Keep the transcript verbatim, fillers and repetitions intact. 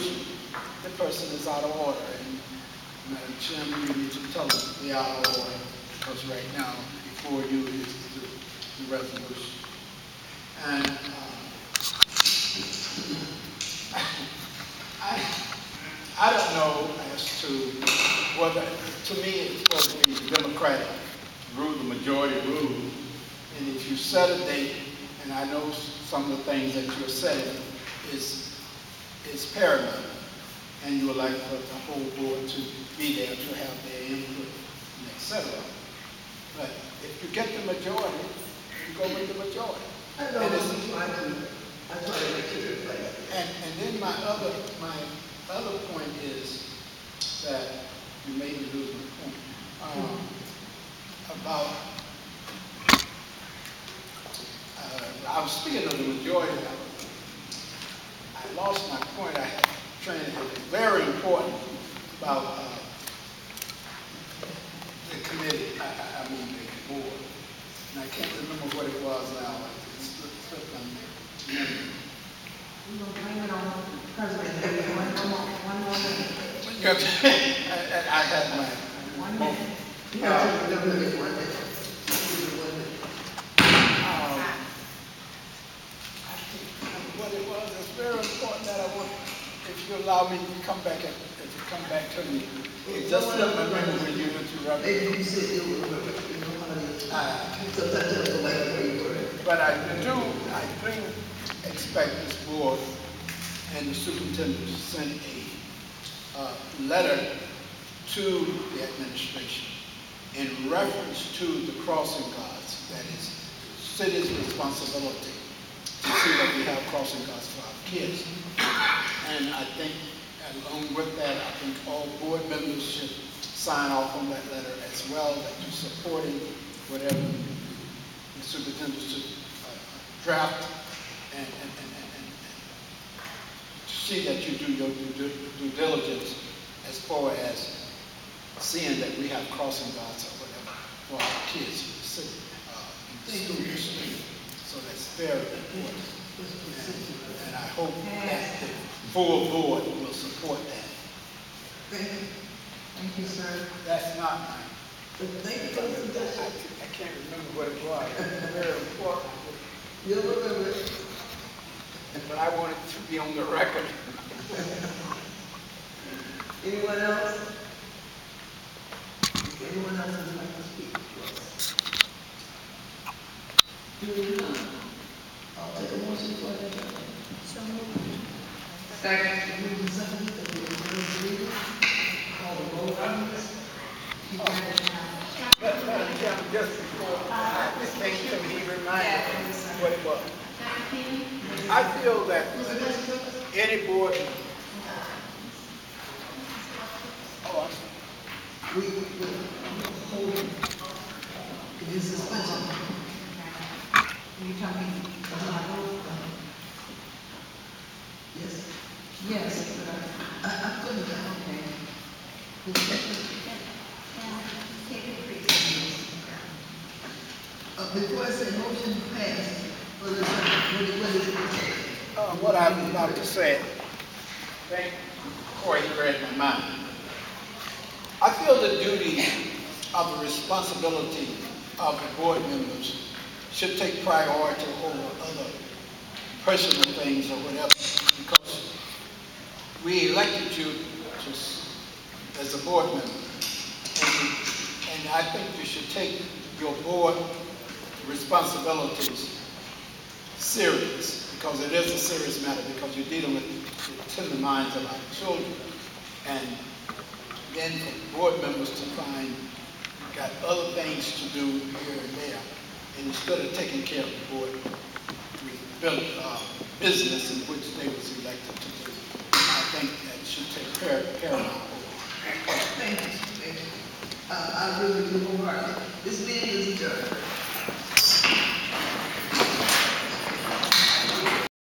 resolution, the person is out of order. And Madam Chairman, you need to tell them they're out of order, because right now, before you is the, the resolution. And uh, I, I don't know as to whether, to me, it's supposed to be the Democratic rule, the majority rule. And if you set a date, and I know some of the things that you're setting is, is paramount, and you would like for the whole board to be there to have their input, and et cetera. But if you get the majority, you go with the majority. I know, and I try to, I try to make sure it's like. And, and then my other, my other point is that you made me lose my point um, about. Uh, I was speaking of the majority. I, I lost my point. I had trained. It was very important about uh, the committee. I, I, I mean the board. And I can't remember what it was now. It's slipped on my memory. We will blame it on President. One more, one more minute. I, I had my one moment. minute. You have to remember this one minute. Um, I think what it was, it's very important that I want, if you allow me to come back, at, if you come back to me. It just slipped my memory when you interrupted. Maybe you said you were remember, you know how it is. Sometimes I don't like the way you were. But I do, I do expect this board and the superintendent to send a uh, letter to the administration in reference to the crossing guards. That is the city's responsibility to see that we have crossing guards for our kids. And I think, along with that, I think all board members should sign off on that letter as well, that you're supporting whatever the superintendent should uh, draft, and, and, and, and, and to see that you do your due, due diligence as far as seeing that we have crossing guards or whatever for our kids in the city, uh, in the schools. So that's very important. And, and I hope that the full board will support that. Thank you. Thank you, sir. That's not mine. Thank you. I, I can't remember what it was. It's very important. You'll remember it. But I want it to be on the record. Anyone else? Anyone else would like to speak to us? Hearing none, I'll take a motion for that. So moved. Second. Moving second, that we will first reading. Call the roll on this. Madam Chairman, just before, I just make sure he reminded me what it was. I feel that any board. Oh, I'm sorry. We will hold the suspension. Are you talking about? Yes. Yes, but I, I, I couldn't, okay. uh, before I say motion passed, what is it, what is it? Uh, what I was about to say, thank you, Corey, you read my mind. I feel the duty of the responsibility of the board members should take priority over other personal things or whatever, because we elected you to, as a board member, and, and I think you should take your board responsibilities serious, because it is a serious matter, because you're dealing with the tender minds of our children. And then for board members to find got other things to do here and there, and instead of taking care of the board we built uh, business in which they was elected to do, I think that should take par paramount. Thank you. Thank you. Uh, I really do wholeheartedly. This meeting is adjourned.